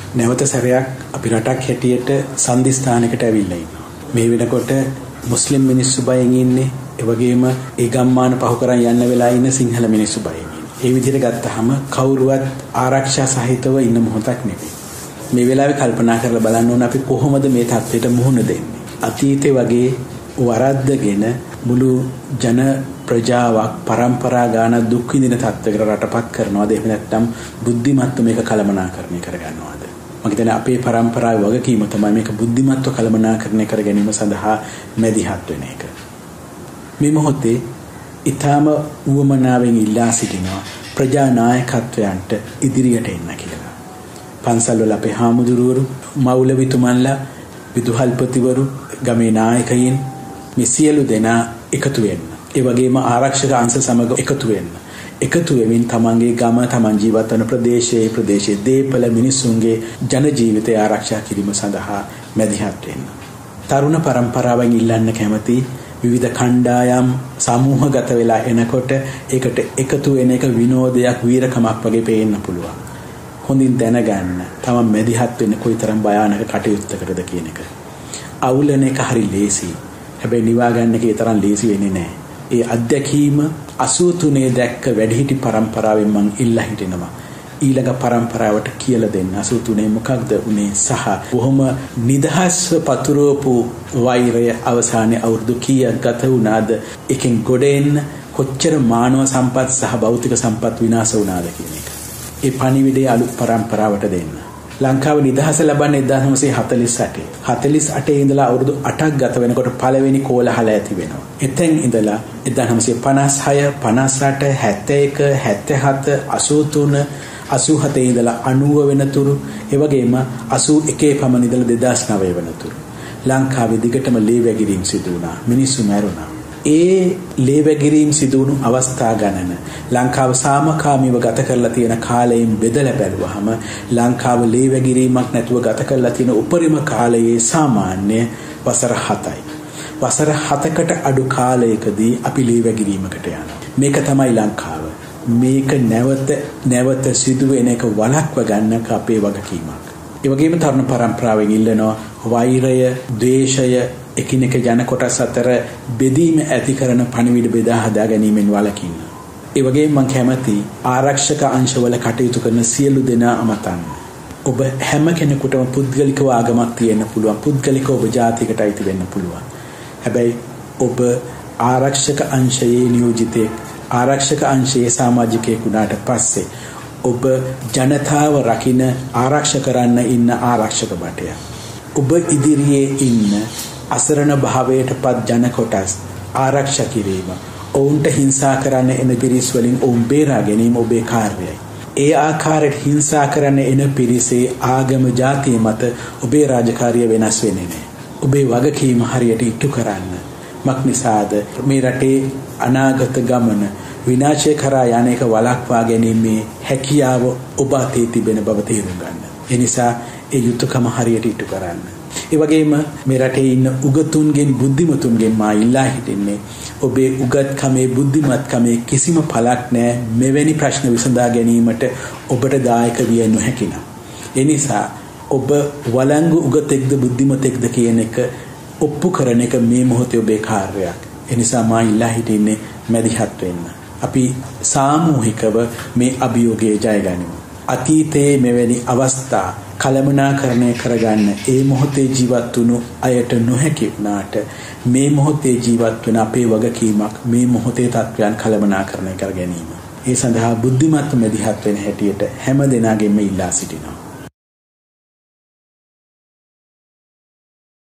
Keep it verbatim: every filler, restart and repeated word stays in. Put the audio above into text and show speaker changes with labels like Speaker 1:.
Speaker 1: නැවත සැරයක් අපි රටක් හැටියට සන්ධිස්ථානයකට ඇවිල්ලා ඉන්නවා. මේ වෙනකොට මුස්ලිම් මිනිස්සු බයෙන් ඉන්නේ. ඒ වගේම ඒ ගම්මාන පහු කරන් යන්න වෙලා ඉන්න සිංහල මිනිස්සු බයෙන් ඉන්නේ. ඒ විදිහට ගත්තාම කවුරුවත් ආරක්ෂා සහිතව ඉන්න මොහොතක් නෙවෙයි. මේ වෙලාවේ කල්පනා කරලා බලන්න ඕන අපි කොහොමද මේ තත්ත්වයට මුහුණ දෙන්නේ. අතීතේ වගේ වරද්දගෙන මුළු ජන ප්‍රජාවක් පරම්පරා ගාන දුක් විඳින තත්ත්වයකට රටපත් කරනවාද එහෙම නැත්නම් බුද්ධිමත්ව මේක කළමනාකරණය කරගන්නවාද? මම හිතන්නේ අපේ පරම්පරාවේ වගකීම තමයි මේක බුද්ධිමත්ව කළමනාකරණය කර ගැනීම සඳහා මැදිහත් වෙන එක. මේ මොහොතේ ඊටම උවමනාවෙන් ඉල්ලා සිටිනවා ප්‍රජා නායකත්වයන්ට ඉදිරියට එන්න කියලා. පන්සල්වල අපේ හාමුදුරුවරු, මෞලවිතුමන්ලා, විදුහල්පතිවරු, ගමේ නායකයින් මේ සියලු දෙනා එකතු වෙන්න. ඒ වගේම ආරක්ෂක අංශ සමග එකතු වෙන්න. එකතු වෙමින් තමන්ගේ ගම, තමන් ජීවත් වන ප්‍රදේශයේ ප්‍රදේශයේ දේපල මිනිසුන්ගේ ජන ජීවිතය ආරක්ෂා කිරීම සඳහා මැදිහත් වෙන්න. තරුණ පරම්පරාවෙන් ඉල්ලන්න කැමති විවිධ කණ්ඩායම් සමූහගත වෙලා එනකොට ඒකට එකතු වෙන එක විනෝදයක්, වීරකමක් වගේ පේන්න පුළුවන්. හොඳින් දැනගන්න තමන් මැදිහත් වෙන්නේ කොයිතරම් භයානක කටයුත්තකටද කියන එක. අවුලන එක හරි ලේසි. හැබැයි නිවා ගන්න එකේ තරම් ලේසි වෙන්නේ නැහැ. ඒ අත්දැකීම අසූ තුනේ දැක්ක වැඩිහිටි පරම්පරාවෙන් මං ඉල්ලා හිටිනවා. ඊළඟ පරම්පරාවට කියලා දෙන්න අසූ තුනේ මොකක්ද උනේ සහ බොහොම නිදහස්ව පතුරවපු වෛරය අවසානයේ අවුරුදු කීයක් ගත වුණාද එකෙන් ගොඩ එන්න කොච්චර මානව සම්පත් සහ භෞතික සම්පත් විනාශ වුණාද කියන එක. ඒ පණිවිඩය අලුත් පරම්පරාවට දෙන්න. ලංකාව නිදහස ලබන්නේ එක්දාස් නවසිය හතළිස් අටේ. හතළිස් අටේ ඉඳලා අවුරුදු අටක් ගත වෙනකොට පළවෙනි කෝලහල ඇති වෙනවා. එතෙන් ඉඳලා එක්දාස් නවසිය පනස් හය, පනස් අට, හැත්තෑ එක, හැත්තෑ හත, අසූ තුන, අසූ හතේ ඉඳලා අනූව වෙනතුරු, ඒ වගේම අසූ එකේ පමණ ඉඳලා දෙදාස් නවය වෙනතුරු ලංකාවේ දිගටම ලේ වැගිරීම් සිදු වුණා. මිනිස්සු මැරුණා. ඒ ලේ වැගිරීම් සිදු වුණු අවස්ථා ගණන ලංකාව සාමකාමීව ගත කරලා තියෙන කාලයෙන් බෙදලා බැලුවහම ලංකාව ලේ වැගිරීමක් නැතුව ගත කරලා තියෙන උපරිම කාලයේ සාමාන්‍ය වසර හතයි. වසර හතකට අඩු කාලයකදී අපි ලේ වැගිරීමකට යනවා. මේක තමයි ලංකාව. මේක නැවත නැවත සිදුවෙන එක වළක්ව ගන්න අපේ වගකීමක්. ඒ වගේම තරුණ පරම්පරාවෙන් ඉල්ලනවා වෛරය, ද්වේෂය, එකිනෙක ජන කොටස් අතර බෙදීම ඇති කරන පණිවිඩ බෙදා හදා ගැනීමෙන් වළකින්න. ඒ වගේම මම කැමති ආරක්ෂක අංශවල කටයුතු කරන සියලු දෙනා අමතන්න. ඔබ හැම කෙනෙකුටම පුද්ගලිකව ආගමක් තියෙන්න පුළුවන්. පුද්ගලිකව ඔබ ජාතියකට අයිති වෙන්න පුළුවන්. හැබැයි ඔබ ආරක්ෂක අංශයේ නියෝජිතයෙක්, ආරක්ෂක අංශයේ සමාජිකයෙක් වුණාට පස්සේ ඔබ ජනතාව රකින්න ආරක්ෂා කරන්න ඉන්න ආරක්ෂක බටය. ඔබ ඉදිරියේ ඉන්න අසරණ භාවයටපත් ජන කොටස් ආරක්ෂා කිරීම, ඔවුන්ට හිංසා කරන්න එන පිරිස් වලින් ඔවුන් බේරා ගැනීම ඔබේ කාර්යයයි. ඒ ආකාරයට හිංසා කරන්න එන පිරිසේ ආගම, ජාතිය මත ඔබේ රාජකාරිය වෙනස් වෙන්නේ නැහැ. ඔබේ වගකීම හරියට ඉටු කරන්න. මක්නිසාද මේ රටේ අනාගත ගමන විනාශය කරා යන එක වළක්වා ගැනීමේ හැකියාව ඔබ අතේ තිබෙන බව තේරුම් ගන්න. ඒ නිසා ඒ යුතුයකම හරියට ඉටු කරන්න. ඒ වගේම මේ රටේ ඉන්න උගතුන්ගෙන්, බුද්ධිමතුන්ගෙන් මා ඉල්ලා හිටින්නේ ඔබේ උගත්කමේ, බුද්ධිමත්කමේ කිසිම පළක් නැහැ මෙවැනි ප්‍රශ්න විසඳා ගැනීමට ඔබට දායක විය නොහැකිනම්. ඒ නිසා ඔබ වළංගු උගතෙක්ද බුද්ධිමතෙක්ද කියන එක ඔප්පු කරන එක මේ මොහොතේ ඔබේ කාර්යයක්. ඒ නිසා මා ඉල්ලා හිටින්නේ මැදිහත් වෙන්න. අපි සාමූහිකව මේ අභියෝගය ජය ගනිමු. අතීතයේ මෙවැනි අවස්ථා කළමනාකරණය කරගන්න ඒ මොහොතේ ජීවත් වුණු අයට නොහැකි වුණාට මේ මොහොතේ ජීවත් වෙන අපේ වගකීමක් මේ මොහොතේ තත්ත්වයන් කළමනාකරණය කර ගැනීම. ඒ සඳහා බුද්ධිමත් මැදිහත් වෙන හැටියට හැම දෙනාගෙන්ම ඉල්ලා සිටිනවා.